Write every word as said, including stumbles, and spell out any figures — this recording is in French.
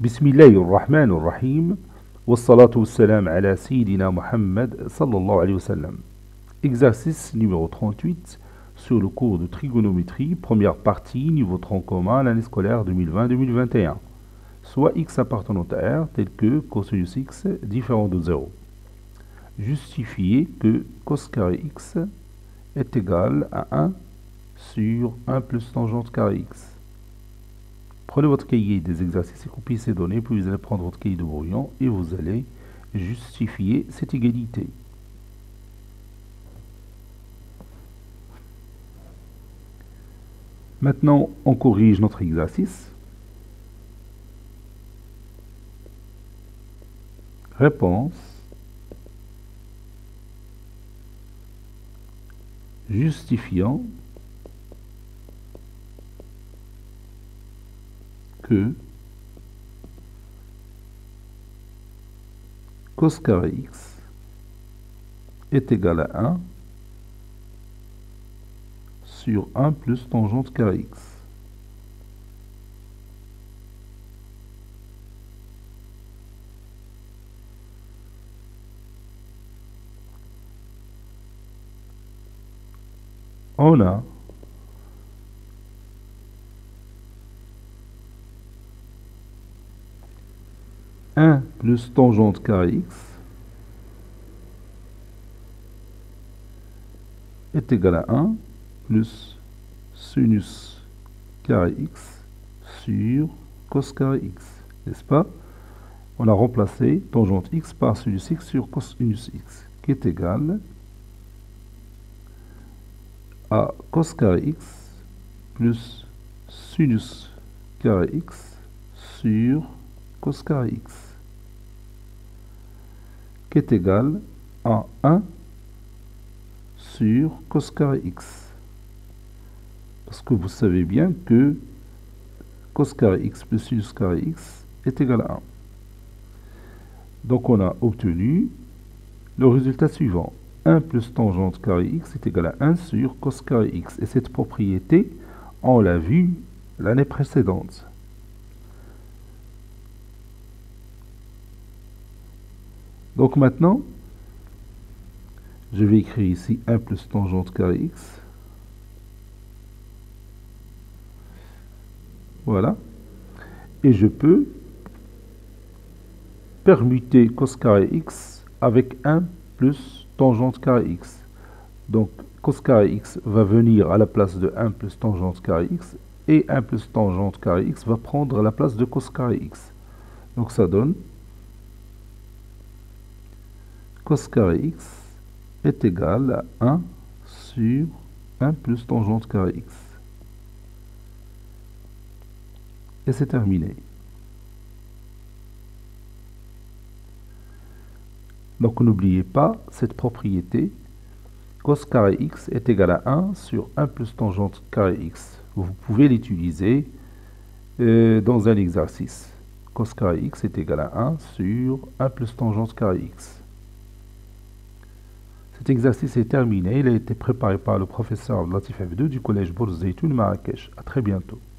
Bismillahirrahmanirrahim. Wassalatu wassalam ala Sayyidina Muhammad sallallahu alayhi wa sallam. Exercice numéro trente-huit sur le cours de trigonométrie, première partie, niveau tronc commun, l'année scolaire deux mille vingt deux mille vingt et un. Soit x appartenant à R tel que cosinus x différent de zéro. Justifiez que cos carré x est égal à un sur un plus tangente carré x. Prenez votre cahier des exercices et copiez ces données, puis vous allez prendre votre cahier de brouillon et vous allez justifier cette égalité. Maintenant, on corrige notre exercice. Réponse. Justifiant que cos carré x est égal à un sur un plus tangente carré x. On a un plus tangente carré x est égal à un plus sinus carré x sur cos carré x, n'est-ce pas? On a remplacé tangente x par sinus x sur cosinus x, qui est égal à cos carré x plus sinus carré x sur cos carré x, qui est égal à un sur cos carré x. Parce que vous savez bien que cos carré x plus sinus carré x est égal à un. Donc on a obtenu le résultat suivant. un plus tangente carré x est égal à un sur cos carré x. Et cette propriété, on l'a vue l'année précédente. Donc maintenant, je vais écrire ici un plus tangente carré x. Voilà. Et je peux permuter cos carré x avec un plus tangente carré x. Donc cos carré x va venir à la place de un plus tangente carré x. Et un plus tangente carré x va prendre la place de cos carré x. Donc ça donne cos carré x est égal à un sur un plus tangente carré x. Et c'est terminé. Donc n'oubliez pas cette propriété. Cos carré x est égal à un sur un plus tangente carré x. Vous pouvez l'utiliser euh, dans un exercice. Cos carré x est égal à un sur un plus tangente carré x. Cet exercice est terminé. Il a été préparé par le professeur Latif F deux du collège Bourz Zeytoun Marrakech. À très bientôt.